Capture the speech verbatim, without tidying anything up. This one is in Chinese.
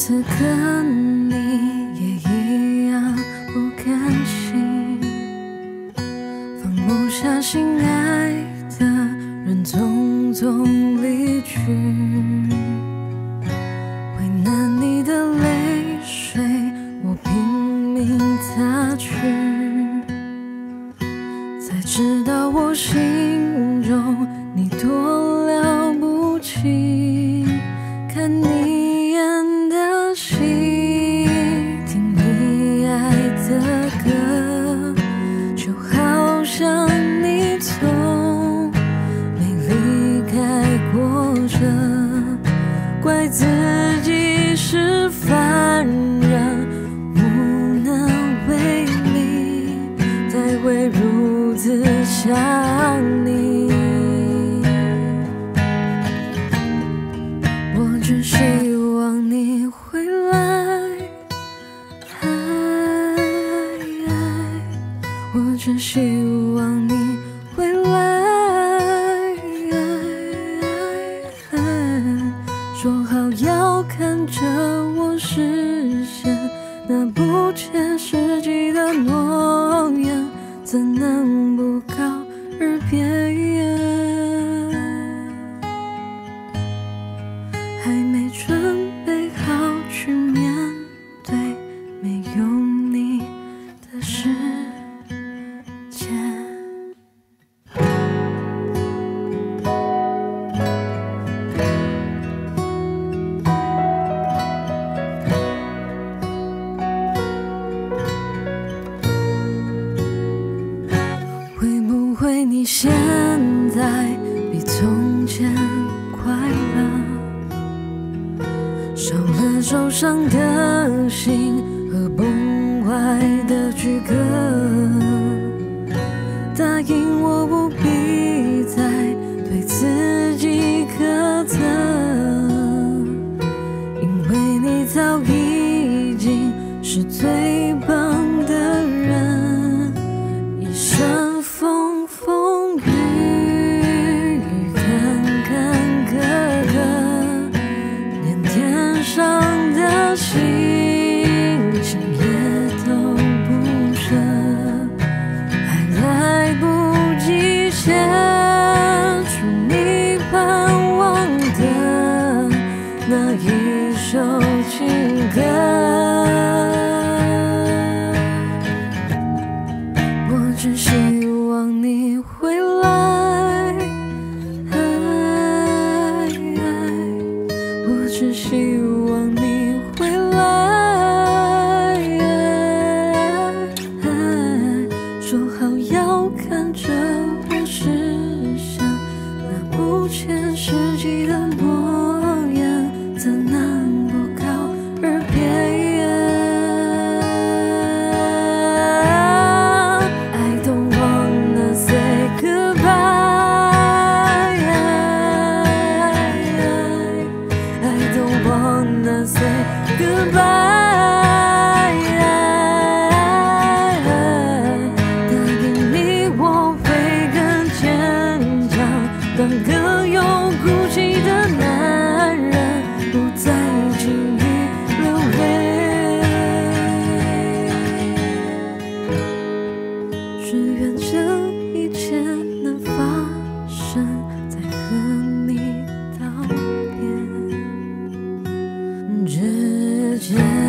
次跟你也一样不甘心，放不下心爱的人匆匆离去，为难你的泪水我拼命擦去，才知道我心中你多了不起，看你演的戏，听你爱的歌，就好像你从没离开过这，怪自己是凡人无能为力，才会如此想你。我只希望你回来，我只希望你回来，说好要看着我实现那不切实际的诺言，怎能不告而别？还没准备好去面对没有你的世界。会不会你现在比从前快乐？少了受伤的心和崩坏的躯壳，答应我不必再对自己苛责，因为你早已经是最棒的人，一生风风雨雨，坎坎坷坷，连天上的星星也都不舍，还来不及写出你盼望的那一首情歌。我只希望你回来，我只希望你回来，说好要看着我实现那不切实际的诺言，怎能不告而别？I don't wanna say goodbye, I don't wanna say goodbye。答应你我会更坚强，当个有骨气的男人，不再轻易流泪。只愿这一切能发生在和你道别之间。